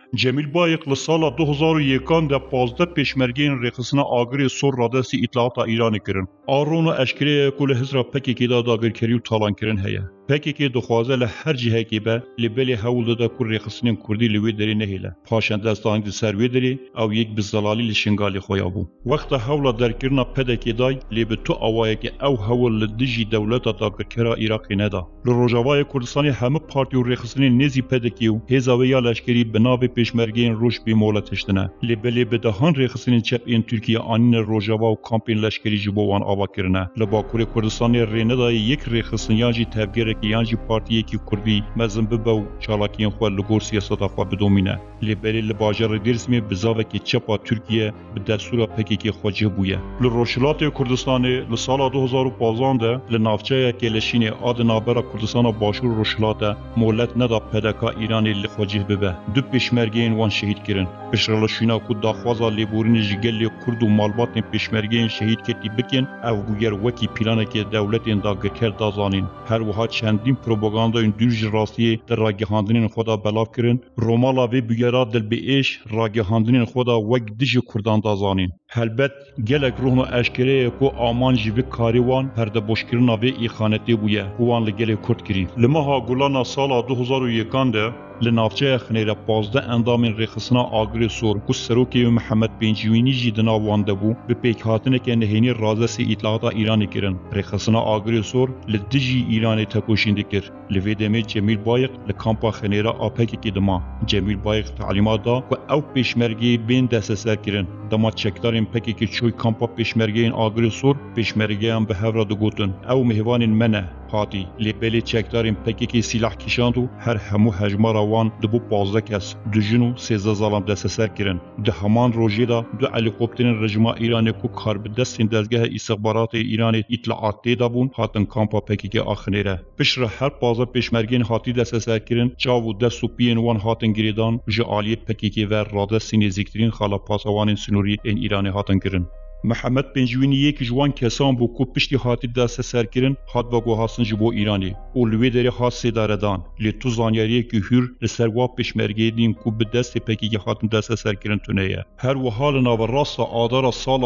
جمیل بایق لسالا 2001 ده 15 پیشمرگین رخصنا آگری سور رادسی اطلاعات ایران کرن. آرون و اشکری کل هزرا پکی که داگر کری و تالان کرن هیا. پکی که دخوازه لهر جهه که به لبلی حول ده کل رخصنین کردی لوی داری نهیله. پاشند دستانگ ده سروی داری او یک بزلالی لشنگالی خویا بو. وقت حول در کرنا پدکی دای لب تو آوای که او حول لدجی دولت داگر کرا عراقی ندا. لروجاوای کردستانی همه پارتی و رخصنین نزی پدکی و هزاوی لشکری بنابه پیشمرگین روش بی مولتشتنه. لبلی بدهان رخصنین چپ این ترکیه آنین روجاوا و کامپین لشکری جبوان آوا کرنه. لباکور کردستانی رینده یک رخصنیانجی تبگیره که یانجی پارتیه که کردی مزن بباو چالاکین خواه لگور سیاست خواه بدومینه. لبلی لباجر دیرسمی بزاوه که چپا ترکیه به دستور پکی که خواجه بویه. لروشلات کردستانی لسال 2015 ده لنافچه که لشین آد نابرا کردستان باشور روشلات مولت ندا پدکا ایرانی لخواجه ببه. دو پیشمرگین وان شهید کرن. پشرالشینا کو داخوازا لیبورین جگل کرد و مالبات پیشمرگین شهید کتی بکن او بویر وکی پیلانه که دولت داگر کرد دازانین. هر وها چندین پروپاگاندا این درج راستی در راگهاندنین خدا بلاف کرن. رومالا و بویرات دل بیش راگهاندنین خدا وک دج کردان دازانین. هلبت گلک روحن و اشکره کو آمان جیب کاریوان پرده بشکرنا و ایخانتی بویه وان لگل کرد کری. لماها گلانا سال 2001 ده لنافچه خنیره 15 اندامین رخصنا آگری سور کو سروکی و محمد بن جوینی جدنا وانده بو به پیک هاتنه که نهینی رازسی اطلاعات ایرانی کرن. رخصنا آگری سور لدجی ایرانی تکوشینده کر. لویدمی جمیل بایق لکامپا خنیره آپکی که دما. جمیل بایق تعلیمات دا و او پیشمرگی بین دست سر کرن. دما چکدارین پکی که چوی کامپا پیشمرگی این آگری سور پیشمرگی هم به هفره دو گوتن. او مهوانین منه هاتی لبلی چکدارین پکی که سلاح کشاندو هر همو هجمارا وان دبو 15 کس دو جنو 13 ظالم دست سر کرن. ده همان روژه دا دو هلیکوپترین رژیما ایرانی کو کار به دستین دستگاه استخبارات ایرانی اطلاعات دیده بون هاتن کامپا پکی که آخنیره. پشر هر 15 پیشمرگین هاتی دست سر کرن چاو دست و پین وان هاتن گریدان جه آلیه پکی که ور رادستی نزیکترین خالا پاسوان سنوری این ایرانی هاتن کرن. محمد بن جوینی یک جوان کسان بو کو پشتی هاتی دست سر کرن هات با گوهاسن جبو ایرانی او لوی داری خاصی داردان لی تو زانیاری که هور لسروا پیشمرگی دین کو به دست پکی که هاتن دست سر کرن تونیه هر و حال ناو راست آدار سال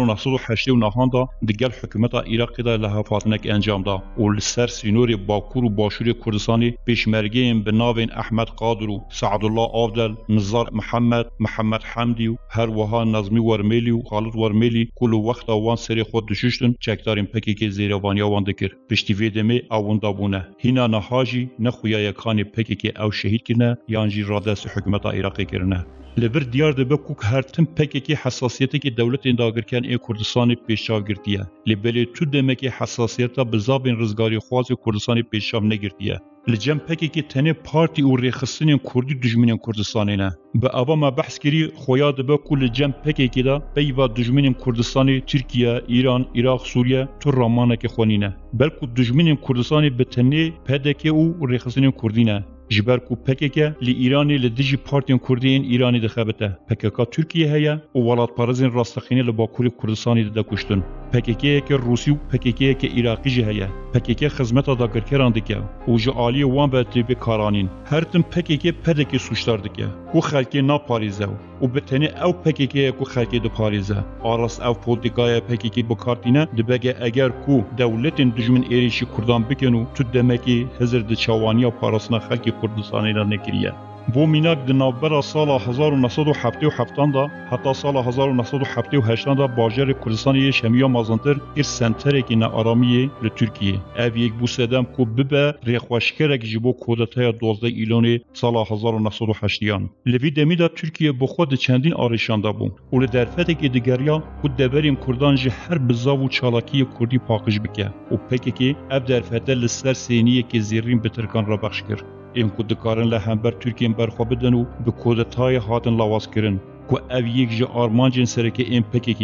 1989 دا دیگر حکومت عراق دا لحفاتنک انجام دا او لسر سینور باکور و باشور کردستانی پیشمرگی به ناوین احمد قادر و سعدالله آفدل نزار محمد حمدی و هر و حال نظمی ورمیلی و خالد ورمیلی کل وقت آوان سری خود دششتن چکدارین پکی که زیر وانیا وان دکر پشتی ویدمی آوان دابونه هینا نهاجی نخویا یکانی پکی که او شهید کرنه یانجی رادس حکومت عراقی کرنه لبر دیار دبه کوک هر تم پکی که حساسیتی که دولت انداگر کن ای کردستان پیشاف گرتیه لبلی تو دمه که حساسیتا بزابین رزگاری خواز کردستان پیشاف نگرتیه لجم پکی که تنه پارتی و ریخستنین کردی دجمنین کردستانی نه به اوا ما بحث کری خویا دبه کل جم پکی که دا بیوا دجمنین کردستانی ترکیه ایران عراق سوریه تو رامانه که خونینه بلکو دجمنین کردستانی به تنه پدکی و ریخستنین کردی نه جبر کو پکک لی ایرانی لدیجی پارتین کردین ایرانی دخبته پکک ترکیه هیا و ولات پارزین راستخینی لباکوری کردستانی ده کشتن پککی که روسی و پککی که عراقی جه هیا پککی خدمت داگر کران دکه و جالی وان به تیب کارانین هر تم پککی پدکی سوشتار دکه کو خلکی نا پاریزه و بتنی او پککی کو خلکی د پاریزه آراس او پولتیکای پککی بکارتینه دبگه اگر کو دولتین دجمن ایریشی کردان بکنو تو دمکی هزر د چوانیا پاراسنا خلکی کردستانی را نکریه بو میناک د نوبر سال 1977 دا حتی سال 1978 دا باجر کردستان شمیا مازنتر یر سنتر کی نه آرامی ل ترکیه اف یک بو سدم کو ببه رخواشکرک جبو کودتای 12 ایلون سال 1980 لوی دمیدا ترکیه بو خود چندین آرشاندا بو اول درفته کی دیگریا کو دبریم کردان ج هر بزاو چالاکی کردی پاکش بکه او پکی کی اف درفته لسر سینیه کی زیرین بترکان را بخش کر این کودکارن له همبر ترکیه برخوا بدن و به کودتای هاتن لواز کرن کو او یک ج آرمانجن سرکه این پکی کی بو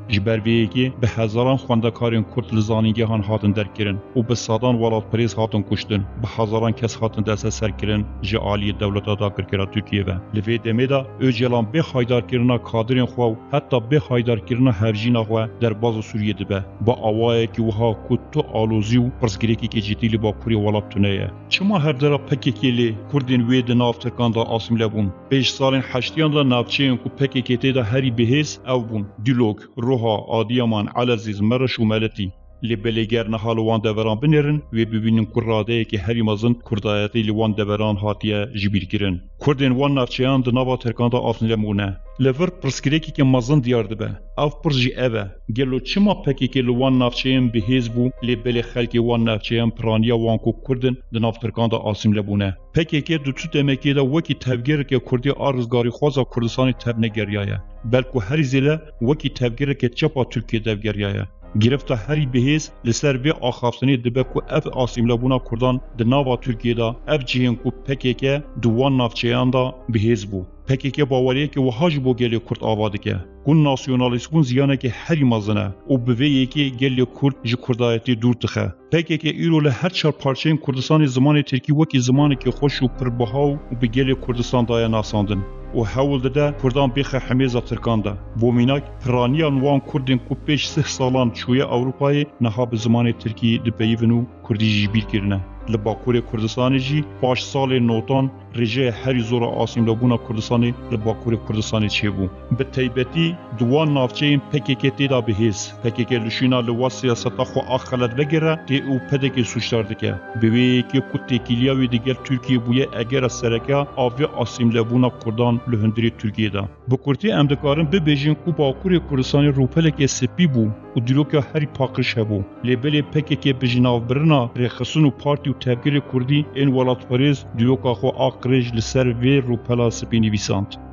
جبر ویکی به هزاران خواندکارین کرد لزانینگهان هاتن درکرن و به صدان ولات پریز هاتن کشتن به هزاران کس هاتن دست سر کرن جه عالی دولتا دا کرکرا ترکیه و لوی دمیدا اوجلان به خایدار کرنا کادرین خو حتی به خایدار کرنا هرجینا خو در باز سوریه دبه با اوای کی وها کوتو آلوزی و پرسگریکی کی جدیلی با پوری ولات تنه چما هر درا پکیکلی کردین وی د ناف ترکان دا آسم لبون 5 سالین هشتیان دا ناوچین کو پکیکی دا هری بهز او بون دیلوگ روها آدیامان علزیز مرش و ملتی لبلیگر نهال وان دوران بنرن و ببینن کراده که هری مازن کردایتی لوان دوران هاتیه جبیر کرن کردین وان نافچیان د ناوا ترکان دا آسم لمونه لور پرسکریکی که مازن دیار دبه او پرجی اوه گلو چما پکی که لوان نافچیان بهیز بو لبلی خلکی وان نافچیان پرانیا وان کو کردن د ناف ترکان دا آسم لبونه پکی که دو تو دمکی دا وکی تفگیر که کردی آرزگاری خوازا کردستانی تب نگریایه بلکو هری زیله وکی تفگیر که چپا ترکیه دفگریایه گرفته هری بهیز لسر به آخافتنی دبه کو اف آسیم لبونا کردان د ناوا ترکیه دا اف جهین کو پکیکه دوان نافچیان دا بهیز بو پکیکه باوریه که وحاج بو گلی کرد آواده که کن ناسیونالیست کن زیانه که هری مازنه و بویه که گلی کرد جی کردایتی دور تخه پکیکه ایرو له هر چار پارچین کردستان زمان ترکی وکی زمانی که خوش و پربهاو و به گلی کردستان دای ناساندن و حول ده کردان بیخه حمیزه ترکان ده بومیناک پرانیان وان کردین کو پیش 3 سالان چوی اروپای نها به زمان ترکی دبیونو کردی جیبیر کرنه لباکور کردستانی جی باش سال نوتان رجه هری زور آسیم لبونا کردستانی لباکور کردستانی چه بو به تیبتی دوان نافچه پکیکه تیدا بهیز پکیکه لشینا لوا سیاستا خو آخلت بگره تی او پدکی سوشتارده که بوی که کتی کلیاوی دیگر ترکیه بویه اگر سرکه آوی آسیم لبونا کردان لهندری ترکیه دا بکرتی امدکارن ببیجین کو باکور کردستانی روپلک سپی بو و دیروکه هری پاکش هبو لیبل پکیکه بجناو برنا رخصون و پارتی و تفگیر کردی این ولات پریز دیروکه خو آقرج لسر وی روپلا سپی نویساند